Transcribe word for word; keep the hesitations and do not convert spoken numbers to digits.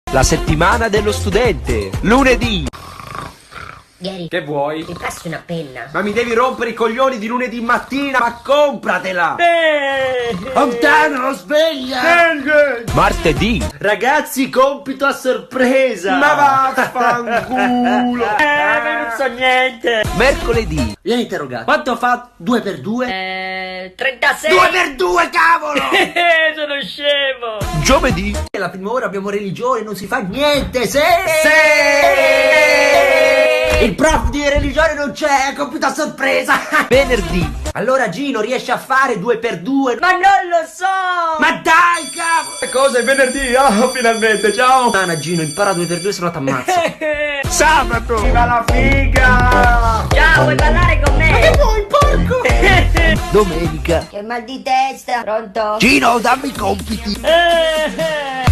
La settimana dello studente. Lunedì. Ieri. Che vuoi? Mi passi una penna? Ma mi devi rompere i coglioni di lunedì mattina, ma compratela! Eh, Lontano, sveglia! Martedì. Ragazzi, compito a sorpresa! Ma vaffanculo! eh, ma non so niente. Mercoledì. Vieni interrogato. Quanto fa due per due? Eh, trentasei. Due per due, cavolo! Eh, sono scemo. Giovedì. La prima ora abbiamo religione, non si fa niente, se... Il prof di religione non c'è, è compito a sorpresa! Venerdì. Allora Gino, riesci a fare due per due? Ma non lo so. Ma dai, cavolo! Cosa è venerdì? Oh, finalmente, ciao! Nana Gino, impara due per due se no t'ammazzo. Sabato! Viva la figa! Ciao, vuoi parlare con me? Ma che vuoi, porco? Domenica. Che mal di testa. Pronto? Gino, dammi i compiti! Eh, eh.